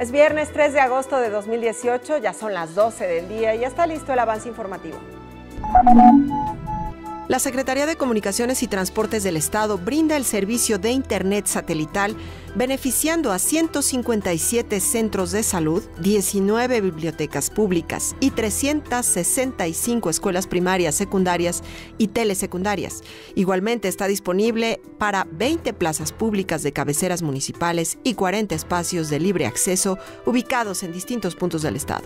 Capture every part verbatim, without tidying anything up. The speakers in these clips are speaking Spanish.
Es viernes tres de agosto de dos mil dieciocho, ya son las doce del día y ya está listo el avance informativo. La Secretaría de Comunicaciones y Transportes del Estado brinda el servicio de Internet satelital, beneficiando a ciento cincuenta y siete centros de salud, diecinueve bibliotecas públicas y trescientas sesenta y cinco escuelas primarias, secundarias y telesecundarias. Igualmente está disponible para veinte plazas públicas de cabeceras municipales y cuarenta espacios de libre acceso ubicados en distintos puntos del Estado.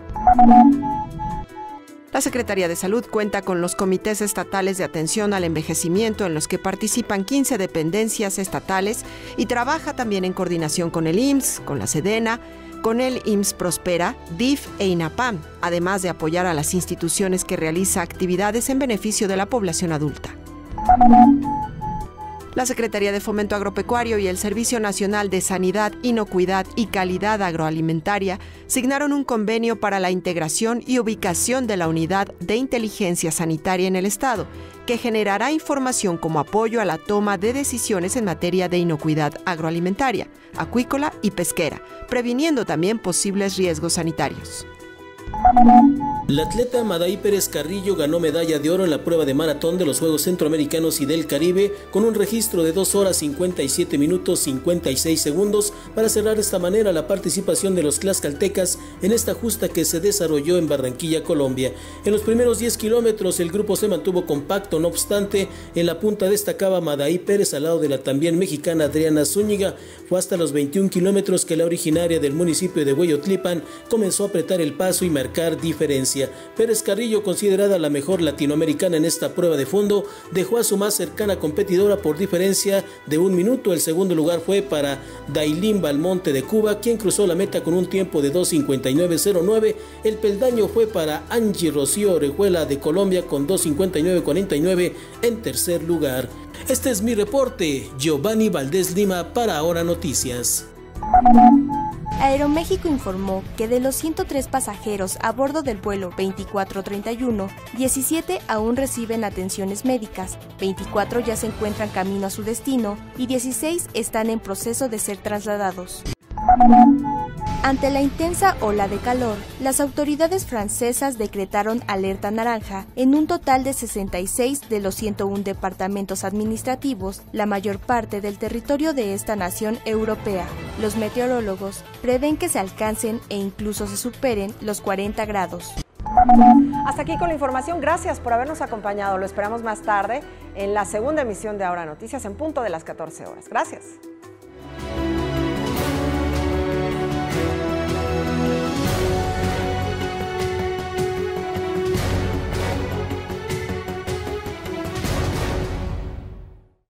La Secretaría de Salud cuenta con los comités estatales de atención al envejecimiento en los que participan quince dependencias estatales y trabaja también en coordinación con el I M S S, con la SEDENA, con el I M S S Prospera, D I F e INAPAM, además de apoyar a las instituciones que realizan actividades en beneficio de la población adulta. La Secretaría de Fomento Agropecuario y el Servicio Nacional de Sanidad, Inocuidad y Calidad Agroalimentaria signaron un convenio para la integración y ubicación de la Unidad de Inteligencia Sanitaria en el Estado, que generará información como apoyo a la toma de decisiones en materia de inocuidad agroalimentaria, acuícola y pesquera, previniendo también posibles riesgos sanitarios. La atleta Madaí Pérez Carrillo ganó medalla de oro en la prueba de maratón de los Juegos Centroamericanos y del Caribe con un registro de dos horas cincuenta y siete minutos cincuenta y seis segundos para cerrar de esta manera la participación de los tlaxcaltecas en esta justa que se desarrolló en Barranquilla, Colombia. En los primeros diez kilómetros el grupo se mantuvo compacto, no obstante, en la punta destacaba Madaí Pérez al lado de la también mexicana Adriana Zúñiga. Fue hasta los veintiún kilómetros que la originaria del municipio de Hueyotlipan comenzó a apretar el paso y marcar diferencia. Pérez Carrillo, considerada la mejor latinoamericana en esta prueba de fondo, dejó a su más cercana competidora por diferencia de un minuto. El segundo lugar fue para Dailín Balmonte de Cuba, quien cruzó la meta con un tiempo de dos cincuenta y nueve cero nueve. El peldaño fue para Angie Rocío Orejuela de Colombia con dos cincuenta y nueve cuarenta y nueve en tercer lugar. Este es mi reporte, Giovanni Valdés Lima para Ahora Noticias. Aeroméxico informó que de los ciento tres pasajeros a bordo del vuelo veinticuatro treinta y uno, diecisiete aún reciben atenciones médicas, veinticuatro ya se encuentran camino a su destino y dieciséis están en proceso de ser trasladados. Ante la intensa ola de calor, las autoridades francesas decretaron alerta naranja en un total de sesenta y seis de los ciento uno departamentos administrativos, la mayor parte del territorio de esta nación europea. Los meteorólogos prevén que se alcancen e incluso se superen los cuarenta grados. Hasta aquí con la información. Gracias por habernos acompañado. Lo esperamos más tarde en la segunda emisión de Ahora Noticias en punto de las catorce horas. Gracias.